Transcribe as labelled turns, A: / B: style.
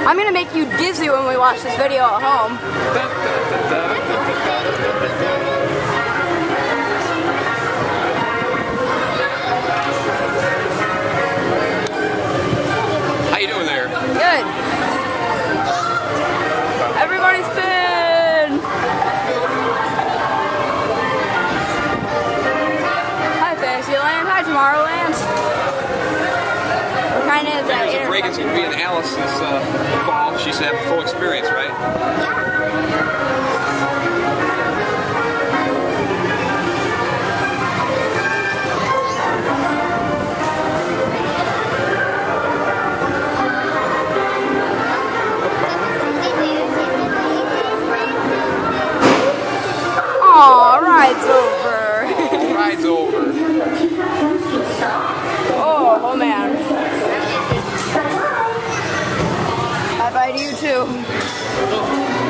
A: I'm gonna make you dizzy when we watch this video at home.
B: How you doing there?
A: Good. Everybody spin! Hi Fantasyland, hi Tomorrowland. We're kind of at that
B: If Reagan's going to be in Alice this fall, she should have full experience, right?
A: Aw, ride's over.
B: Oh, ride's over.
A: Oh man. Bye bye to you too.